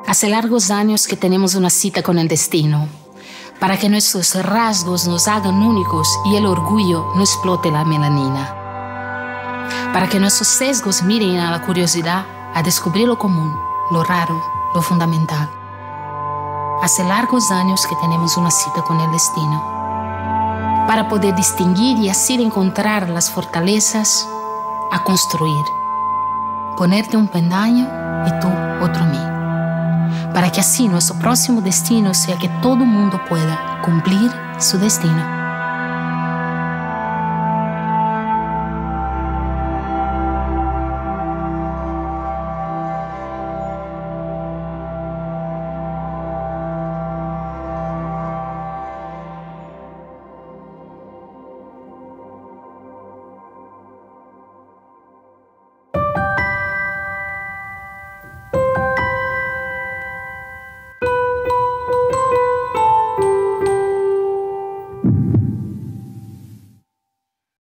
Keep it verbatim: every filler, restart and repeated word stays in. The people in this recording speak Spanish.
Hace largos años que tenemos una cita con el destino, para que nuestros rasgos nos hagan únicos y el orgullo no explote la melanina. Para que nuestros sesgos miren a la curiosidad a descubrir lo común, lo raro, lo fundamental. Hace largos años que tenemos una cita con el destino, para poder distinguir y así encontrar las fortalezas a construir. Ponerte un peldaño y tú otro mí. Para que así nuestro próximo destino sea que todo mundo pueda cumplir su destino.